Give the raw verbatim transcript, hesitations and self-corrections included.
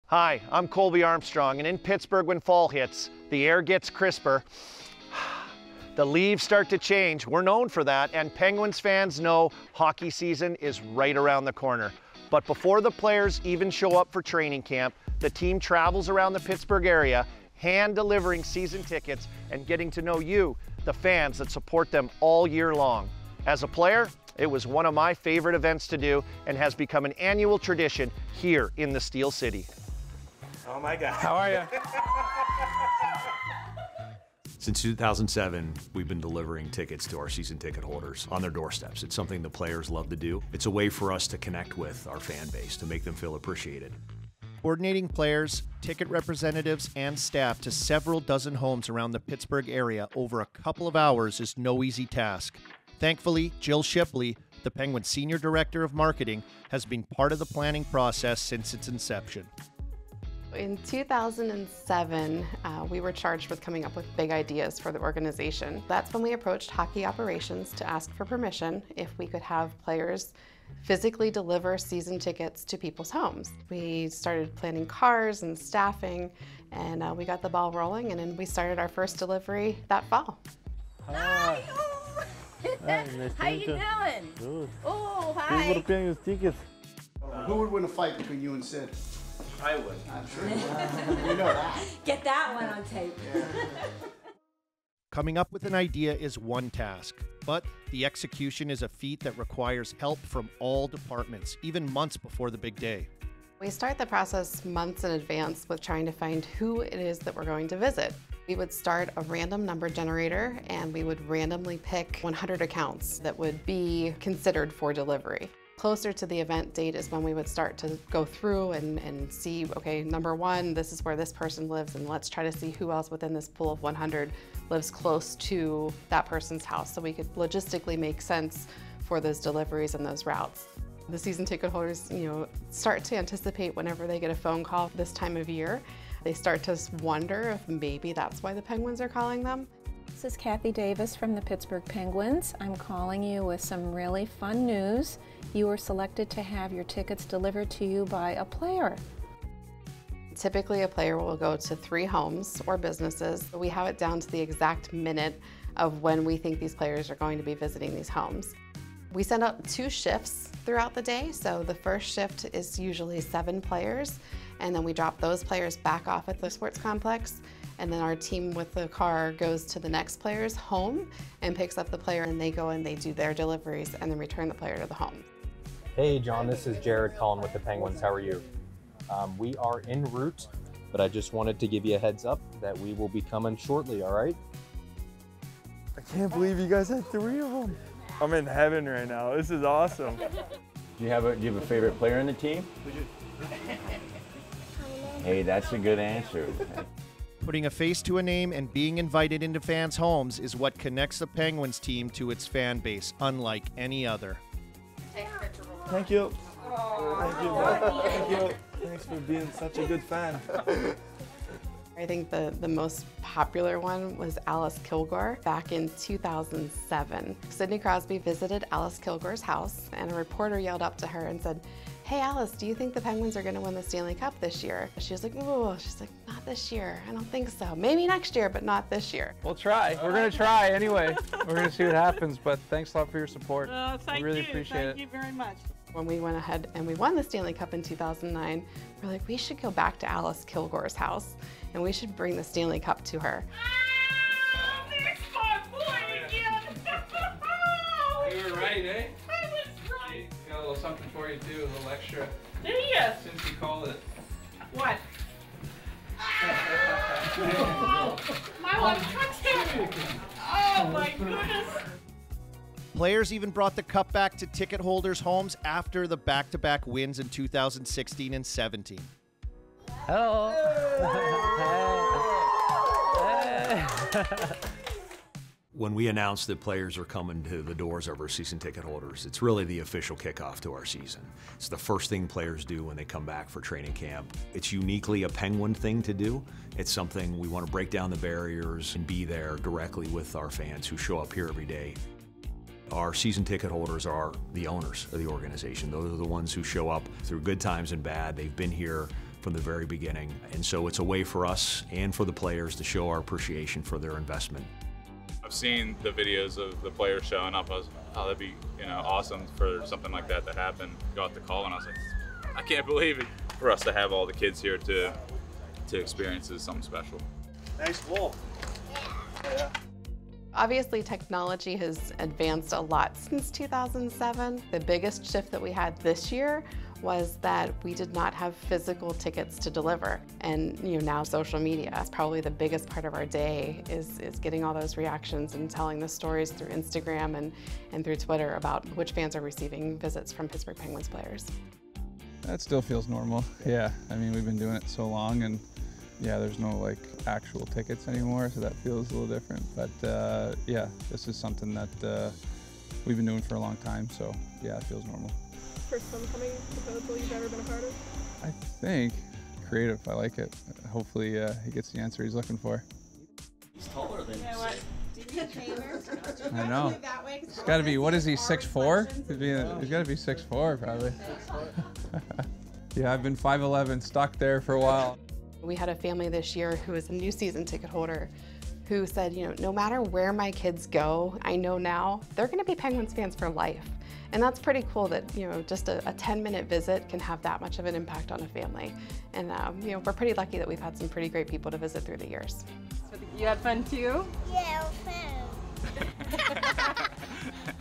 Hi, I'm Colby Armstrong, and in Pittsburgh when fall hits, the air gets crisper, the leaves start to change. We're known for that, and Penguins fans know hockey season is right around the corner. But before the players even show up for training camp, the team travels around the Pittsburgh area, hand-delivering season tickets and getting to know you, the fans that support them all year long. As a player, it was one of my favorite events to do and has become an annual tradition here in the Steel City. Oh my God. How are you? Since two thousand seven, we've been delivering tickets to our season ticket holders on their doorsteps. It's something the players love to do. It's a way for us to connect with our fan base, to make them feel appreciated. Coordinating players, ticket representatives, and staff to several dozen homes around the Pittsburgh area over a couple of hours is no easy task. Thankfully, Jill Shipley, the Penguins Senior Director of Marketing, has been part of the planning process since its inception. In two thousand seven, uh, we were charged with coming up with big ideas for the organization. That's when we approached hockey operations to ask for permission if we could have players physically deliver season tickets to people's homes. We started planning cars and staffing, and uh, we got the ball rolling, and then we started our first delivery that fall. Hi! Hi, nice How you doing? Good. Oh, hi. People are paying us tickets. Who would win a fight between you and Sid? I would. I'm sure. We know that. Get that one on tape. Coming up with an idea is one task, but the execution is a feat that requires help from all departments, even months before the big day. We start the process months in advance with trying to find who it is that we're going to visit. We would start a random number generator, and we would randomly pick one hundred accounts that would be considered for delivery. Closer to the event date is when we would start to go through and, and see, okay, number one, this is where this person lives, and let's try to see who else within this pool of one hundred lives close to that person's house, so we could logistically make sense for those deliveries and those routes. The season ticket holders, you know, start to anticipate whenever they get a phone call this time of year. They start to wonder if maybe that's why the Penguins are calling them. This is Kathy Davis from the Pittsburgh Penguins. I'm calling you with some really fun news. You were selected to have your tickets delivered to you by a player. Typically, a player will go to three homes or businesses. We have it down to the exact minute of when we think these players are going to be visiting these homes. We send out two shifts throughout the day. So the first shift is usually seven players, and then we drop those players back off at the sports complex. And then our team with the car goes to the next player's home and picks up the player, and they go and they do their deliveries and then return the player to the home. Hey John, this is Jared calling with the Penguins. How are you? Um, we are en route, but I just wanted to give you a heads up that we will be coming shortly, all right? I can't believe you guys had three of them. I'm in heaven right now. This is awesome. Do you have a, do you have a favorite player in the team? Hey, that's a good answer. Putting a face to a name and being invited into fans' homes is what connects the Penguins team to its fan base, unlike any other. Thank you. Thank you. Thank you. Thanks for being such a good fan. I think the, the most popular one was Alice Kilgore back in two thousand seven. Sidney Crosby visited Alice Kilgore's house, and a reporter yelled up to her and said, "Hey Alice, do you think the Penguins are going to win the Stanley Cup this year?" She was like, "Oh," she's like, "Not this year. I don't think so. Maybe next year, but not this year." We'll try. We're going to try anyway. We're going to see what happens, but thanks a lot for your support. Uh, thank we really you. appreciate thank it. you very much. When we went ahead and we won the Stanley Cup in two thousand nine, we're like, we should go back to Alice Kilgore's house, and we should bring the Stanley Cup to her. Ah, there's my boy again. You were right, eh? I was right. Got a little something for you too, a little extra. There he is. Since you called it. What? Oh, my one touchdown. Oh my goodness. Players even brought the cup back to ticket holders' homes after the back-to-back wins in two thousand sixteen and seventeen. Hello. When we announce that players are coming to the doors of our season ticket holders, it's really the official kickoff to our season. It's the first thing players do when they come back for training camp. It's uniquely a Penguin thing to do. It's something we want to break down the barriers and be there directly with our fans who show up here every day. Our season ticket holders are the owners of the organization. Those are the ones who show up through good times and bad. They've been here from the very beginning. And so it's a way for us and for the players to show our appreciation for their investment. I've seen the videos of the players showing up. I was, oh, that'd be, you know, awesome for something like that to happen. Got the call and I was like, I can't believe it. For us to have all the kids here to to experience is something special. Nice ball. Yeah. Obviously, technology has advanced a lot since two thousand seven. The biggest shift that we had this year was that we did not have physical tickets to deliver. And you know, now social media is probably the biggest part of our day is, is getting all those reactions and telling the stories through Instagram and, and through Twitter about which fans are receiving visits from Pittsburgh Penguins players. That still feels normal. Yeah, I mean, we've been doing it so long, and yeah, there's no like actual tickets anymore, so that feels a little different. But uh, yeah, this is something that uh, we've been doing for a long time, so yeah, it feels normal. First homecoming proposal you've ever been a part of? I think creative. I like it. Hopefully, uh, he gets the answer he's looking for. He's taller than you. Know what? I know. He's got to be. What is he? six four? He's, he's got to be six four, probably. Yeah, I've been five eleven, stuck there for a while. We had a family this year who was a new season ticket holder who said, you know, no matter where my kids go, I know now they're going to be Penguins fans for life. And that's pretty cool that, you know, just a, a ten minute visit can have that much of an impact on a family. And, um, you know, we're pretty lucky that we've had some pretty great people to visit through the years. You had fun too? Yeah, it was fun.